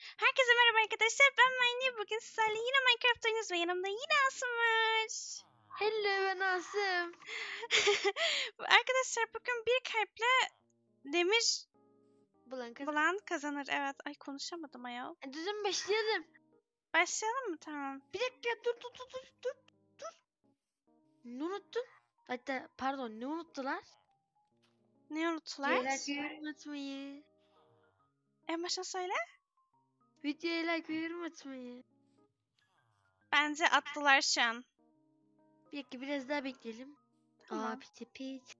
Herkese merhaba arkadaşlar. Ben Mayni. Bugün sizlerle yine Minecraft oynuyoruz ve yanımda yine Asım var. Hello, ben Asım. Arkadaşlar bugün bir kalple demir Bulan bulan kazanır. Evet. Ay konuşamadım ayol. Düzün başlayalım. Başlayalım mı? Tamam. Bir dakika dur. Ne unuttun? Hatta pardon, ne unuttular? Ne unuttular? Like unutmayı. En başına söyle. Videoya like unutmayı. Bence attılar şu an. Bir dakika biraz daha bekleyelim. Tamam. Piti.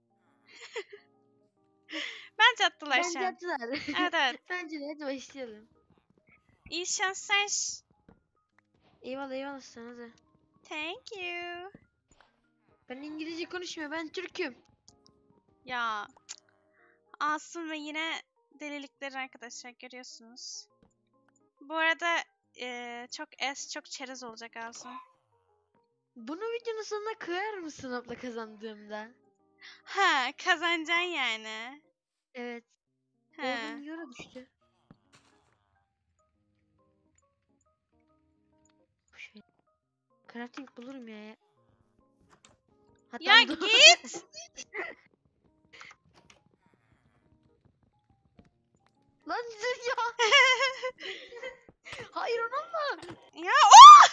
Bence attılar şu Bence an. attılar. Evet evet. Bence de hadi başlayalım. İyi şanslar. Eyvallah sana da. Thank you. Ben İngilizce konuşmuyorum, ben Türk'üm. Ya. Asım ve yine delilikleri arkadaşlar görüyorsunuz. Bu arada çok çerez olacak Asım. Bunu videonun sonuna koyar mısın abla kazandığımda? Ha kazanacaksın yani. Evet. He. Oğlum yora düştü. Şey. Crafting bulurum ya. Hatta Ya git. Lan dur ya. Hayır onu alma. Ya o.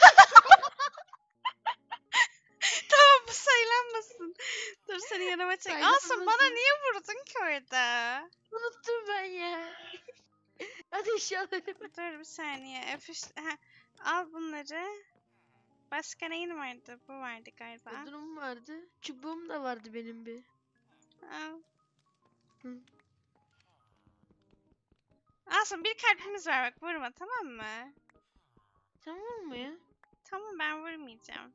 Tamam bu sayılanmasın. Dur seni yanıma çek. Asım bana niye vurdun ki orada? Unuttum ben ya. Hadi eşyalarımı. Dur bir saniye. Ha, al bunları. Başka neyin vardı? Bu vardı galiba. Odunum vardı. Çubuğum da vardı benim bir. Al. Hı. Asım bir kalbimiz var bak vurma tamam mı? Tamam mı ya? Tamam ben vurmayacağım.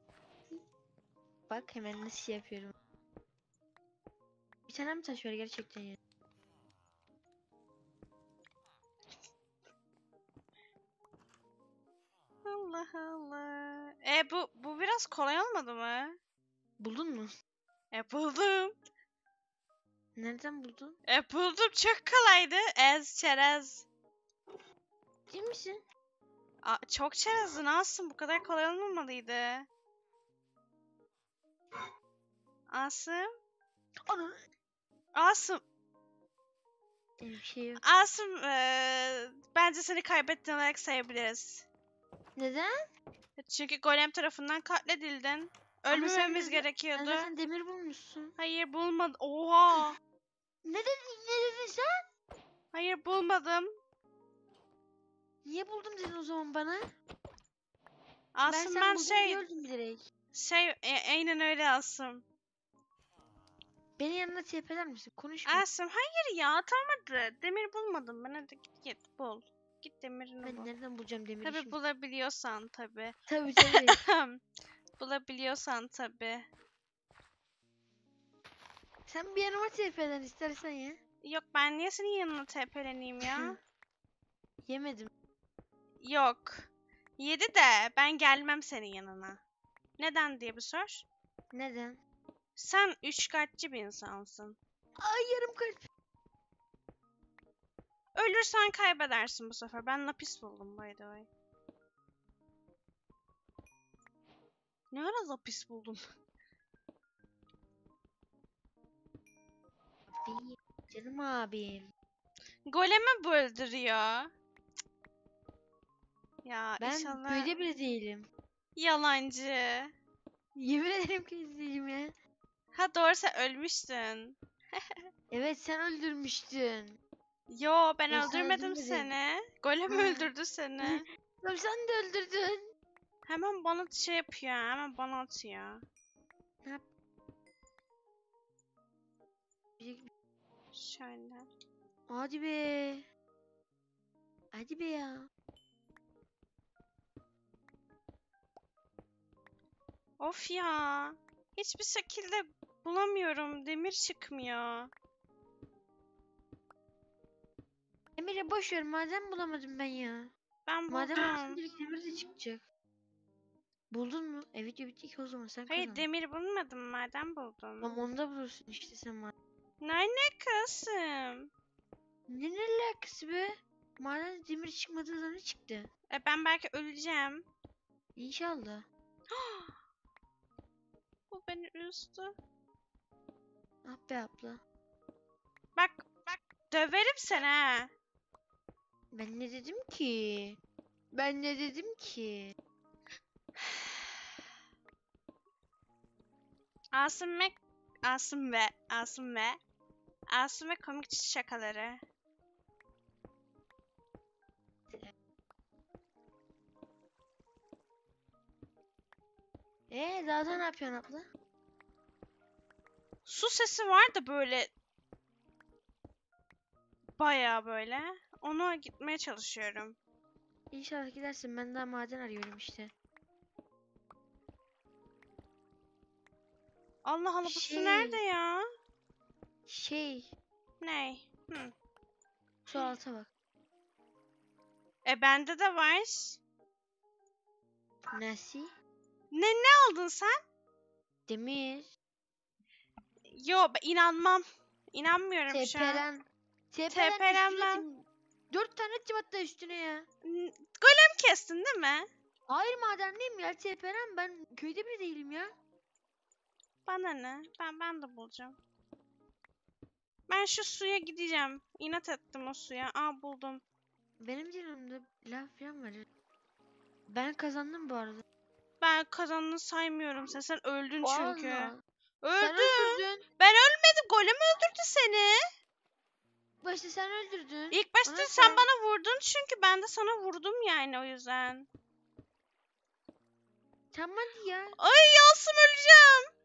Bak hemen nasıl yapıyorum. Bir tane mi taş var gerçekten ya? Allah Allah. Bu biraz kolay olmadı mı? Buldun mu? Buldum. Nereden buldun? Buldum çok kolaydı. Çerez. Değil misin? Çok çerezdi Asım bu kadar kolay olmamalıydı. Asım. Ana. Asım. Bir şey yok. Asım bence seni kaybettiğin olarak sayabiliriz. Neden? Çünkü golem tarafından katledildin. Ölmememiz gerekiyordu. Sen zaten demir bulmuşsun. Hayır bulmadım. Oha. Ne dedin sen? Hayır bulmadım. Niye buldum dedin o zaman bana? Asım Ben ben buldum diye öldüm direkt. aynen öyle Asım. Beni yanına tepeler misin? Konuşma. Asım hayır ya atamadı. Demir bulmadım ben hadi git bul. Git demirini Ben bul. nereden bulacağım demiri Tabi şimdi? bulabiliyorsan tabi. Tabii. Bulabiliyorsan tabi. Sen bir yanıma tepeden istersen ya. Yok ben niye senin yanına TP'leneyim ya? Yemedim. Yok. Yedi de ben gelmem senin yanına. Neden diye bir sor. Neden? Sen üçkağıtçı bir insansın. Ay yarım kalp. Ölürsen kaybedersin bu sefer. Ben lapis buldum by the way. Ne ara lapis buldum? Canım abim. Golemi bu öldürüyor. Ya Ben inşallah. köyde bile değilim. Yalancı. Yemin ederim köyde değilim ya. Ha doğru sen ölmüştün. Evet sen öldürmüştün. Yo ben Ben sana öldürmedim öldürmedim. seni. Golem Ha. öldürdü seni. Tabii sen de öldürdün. Hemen bana şey yapıyor. Hemen bana atıyor. Ne yap? Şöyle. Hadi be. Hadi be ya. Of ya. Hiçbir şekilde bulamıyorum. Demir çıkmıyor. Emir'e boş ver madem bulamadım ben ya. Ben Madem buldum. bulursun direkt demir de çıkacak. Buldun mu? Video bitti ki o zaman sen Hayır kazan. demir bulmadım. Maden buldum. Tamam onu da bulursun işte sen madem. Ne alakasım? Ne alakası be? maden demir çıkmadığı zaman çıktı. Ben belki öleceğim. İnşallah. Bu beni üzdü. Ah be abla. Bak döverim seni ha. Ben ne dedim ki? Ben ne dedim ki? Asım ve komik şakaları. Daha da ne yapıyorsun abla? Su sesi var da böyle bayağı böyle. Ona gitmeye çalışıyorum. İnşallah gidersin. Ben daha maden arıyorum işte. Allah Allah, bu su Şey. nerede ya? Ne? Su alta bak. Bende de var. Nasıl? Ne aldın sen? Demir. Yo, ben inanmam. İnanmıyorum şu an. Tepelen. Tepelenmem. 4 tane atacağım hatta üstüne ya. Golem kestin değil mi? Hayır madendeyim ya. Tepelen, ben köyde bile değilim ya. Bana ne? Ben de bulacağım. Ben şu suya gideceğim. İnat ettim o suya. Buldum. Benim canımda lav falan var. Ben kazandım bu arada. Ben kazandığını saymıyorum. Sen öldün çünkü. Vallahi. Sen Öldün. öldürdün. Ben ölmedim. Golem öldürdü seni. Başta sen öldürdün. İlk başta Ondan sen sonra- bana vurdun çünkü ben de sana vurdum yani, o yüzden. Tamam hadi ya. Ay Yansım, öleceğim.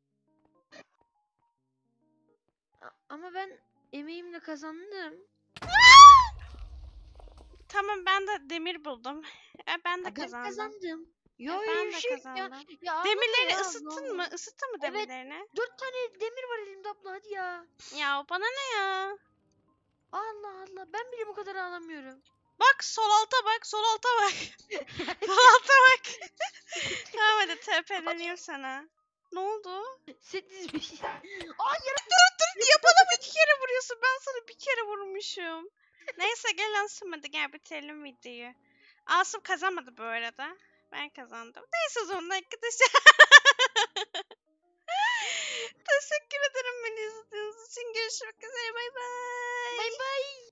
Ama ben emeğimle kazandım. Tamam, ben de demir buldum. Ben de Ben kazandım. kazandım. Yo Ben öyle de bir şey yok ya. kazandım. Ya ağlama Demirleri ya, ısıttın mı? Isıttın mı Evet. demirlerini? 4 tane demir var elimde abla, hadi ya. Ya bana ne ya? Allah Allah, ben bile bu kadar ağlamıyorum. Bak sol alta bak. Sol alta bak. Sol alta bak. Tamam hadi TP'leneyim sana. Ne oldu? Set dizmiş. Aa yarım. Niye bana 2 kere vuruyorsun? Ben sana 1 kere vurmuşum. Neyse gel Asım, hadi gel bitirelim videoyu. Asım kazanmadı bu arada. Ben kazandım. Neyse o zaman arkadaşlar. Teşekkür ederim beni izlediğiniz için. Görüşmek üzere. Bay bay. Bay bay.